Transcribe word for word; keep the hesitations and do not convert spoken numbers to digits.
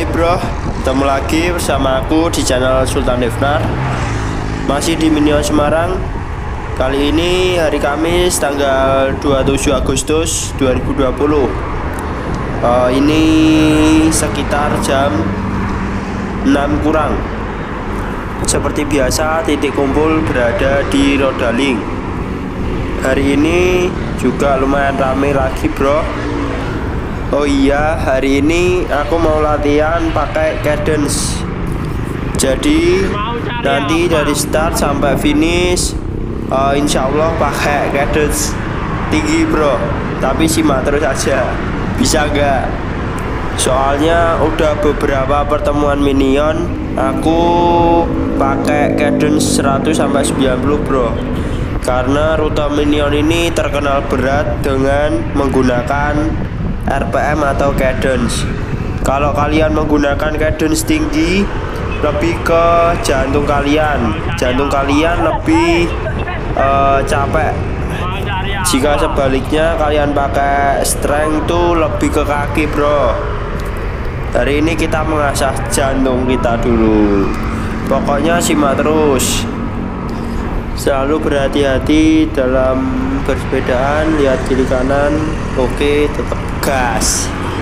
Hai bro, ketemu lagi bersama aku di channel Sultan Devnar. Masih di Minion Semarang. Kali ini hari Kamis tanggal dua puluh tujuh Agustus dua ribu dua puluh. uh, Ini sekitar jam enam kurang. Seperti biasa titik kumpul berada di Rodaling. Hari ini juga lumayan ramai lagi bro. Oh iya, hari ini aku mau latihan pakai Cadance. Jadi nanti dari start sampai finish uh, insya Allah pakai Cadance tinggi bro. Tapi simak terus aja, bisa gak? Soalnya udah beberapa pertemuan Minion aku pakai Cadance seratus sampai sembilan puluh bro. Karena rute Minion ini terkenal berat dengan menggunakan R P M atau Cadance. Kalau kalian menggunakan Cadance tinggi, lebih ke jantung kalian. Jantung kalian lebih uh, capek. Jika sebaliknya kalian pakai strength tuh lebih ke kaki bro. Hari ini kita mengasah jantung kita dulu. Pokoknya simak terus. Selalu berhati-hati dalam bersepedaan, lihat kiri kanan. Oke, tetap gas.